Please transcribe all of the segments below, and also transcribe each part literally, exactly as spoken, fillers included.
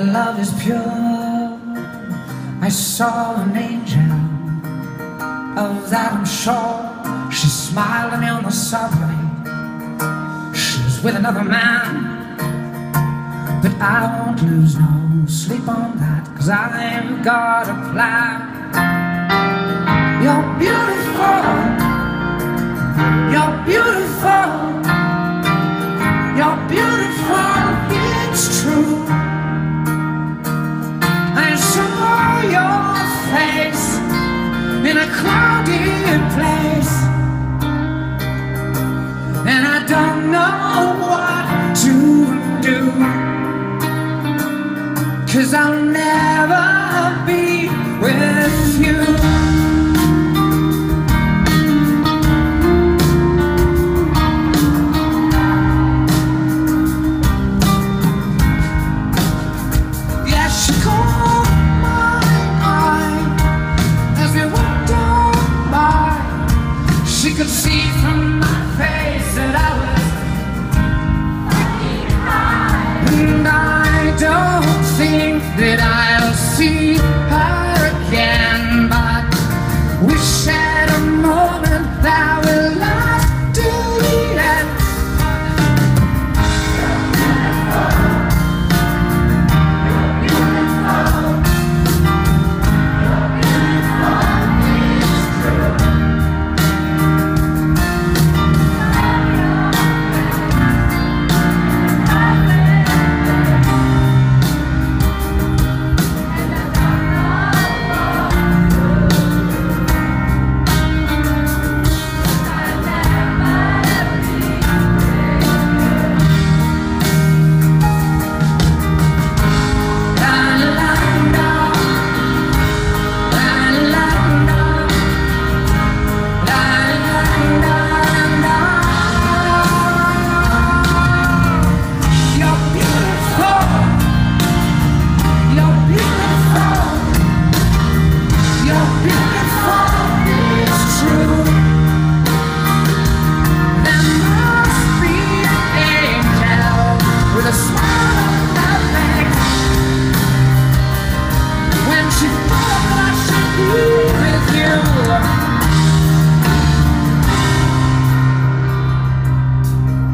love is pure. I saw an angel, of that I'm sure. She smiled at me on the subway. She's with another man, but I won't lose no sleep on that, 'cause I've got a plan. You're beautiful, you're beautiful, you're beautiful, it's true. I saw your face in a crowded place, and I don't know what to do, 'cause I'll never be with you. She could see from my face that I was fucking high, and I don't think that I'll see her again, but we shared a moment that will last till the end.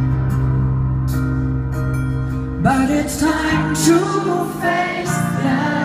But it's time to face them.